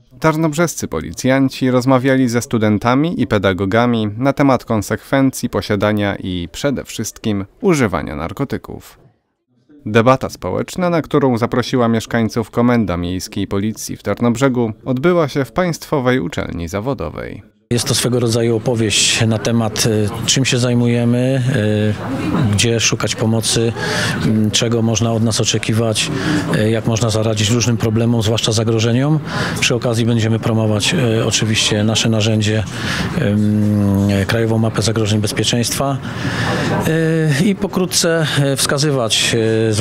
Tarnobrzescy policjanci rozmawiali ze studentami i pedagogami na temat konsekwencji posiadania i przede wszystkim używania narkotyków. Debata społeczna, na którą zaprosiła mieszkańców Komenda Miejskiej Policji w Tarnobrzegu, odbyła się w Państwowej Uczelni Zawodowej. Jest to swego rodzaju opowieść na temat, czym się zajmujemy, gdzie szukać pomocy, czego można od nas oczekiwać, jak można zaradzić różnym problemom, zwłaszcza zagrożeniom. Przy okazji będziemy promować oczywiście nasze narzędzie, Krajową Mapę Zagrożeń Bezpieczeństwa i pokrótce wskazywać,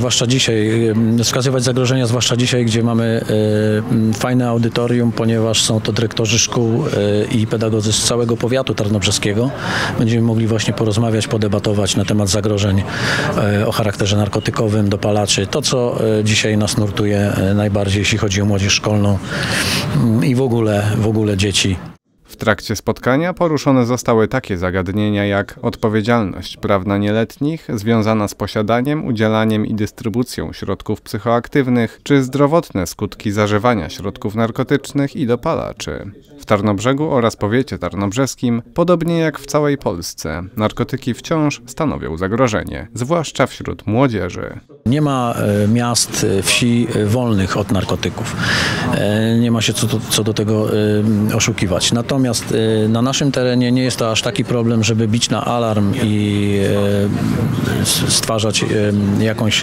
wskazywać zagrożenia, zwłaszcza dzisiaj, gdzie mamy fajne audytorium, ponieważ są to dyrektorzy szkół i pedagodzy z całego powiatu tarnobrzeskiego. Będziemy mogli właśnie porozmawiać, podebatować na temat zagrożeń o charakterze narkotykowym, dopalaczy. To, co dzisiaj nas nurtuje najbardziej, jeśli chodzi o młodzież szkolną i w ogóle dzieci. W trakcie spotkania poruszone zostały takie zagadnienia jak odpowiedzialność prawna nieletnich związana z posiadaniem, udzielaniem i dystrybucją środków psychoaktywnych, czy zdrowotne skutki zażywania środków narkotycznych i dopalaczy. W Tarnobrzegu oraz powiecie tarnobrzeskim, podobnie jak w całej Polsce, narkotyki wciąż stanowią zagrożenie, zwłaszcza wśród młodzieży. Nie ma miast, wsi wolnych od narkotyków. Nie ma się co do tego oszukiwać. Natomiast na naszym terenie nie jest to aż taki problem, żeby bić na alarm i stwarzać jakąś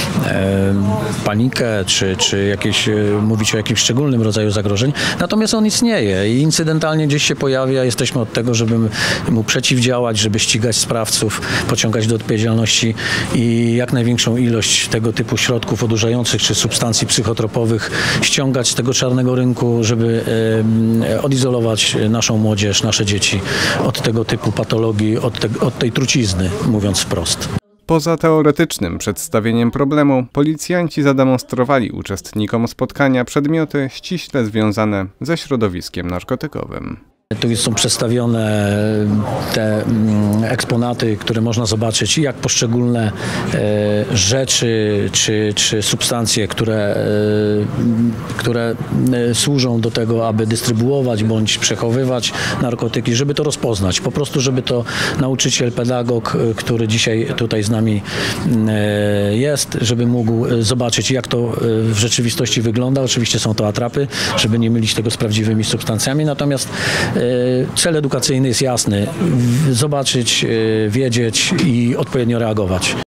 panikę, czy mówić o jakimś szczególnym rodzaju zagrożeń. Natomiast on istnieje i incydentalnie gdzieś się pojawia. Jesteśmy od tego, żeby mu przeciwdziałać, żeby ścigać sprawców, pociągać do odpowiedzialności i jak największą ilość tego typu środków odurzających czy substancji psychotropowych ściągać z tego czarnego rynku, żeby odizolować naszą młodzież, nasze dzieci od tego typu patologii, od tej trucizny, mówiąc wprost. Poza teoretycznym przedstawieniem problemu, policjanci zademonstrowali uczestnikom spotkania przedmioty ściśle związane ze środowiskiem narkotykowym. Tu są przedstawione te eksponaty, które można zobaczyć, jak poszczególne rzeczy czy substancje, które służą do tego, aby dystrybuować bądź przechowywać narkotyki, żeby to rozpoznać. Po prostu, żeby to nauczyciel, pedagog, który dzisiaj tutaj z nami jest, żeby mógł zobaczyć, jak to w rzeczywistości wygląda. Oczywiście są to atrapy, żeby nie mylić tego z prawdziwymi substancjami, natomiast cel edukacyjny jest jasny. Zobaczyć, wiedzieć i odpowiednio reagować.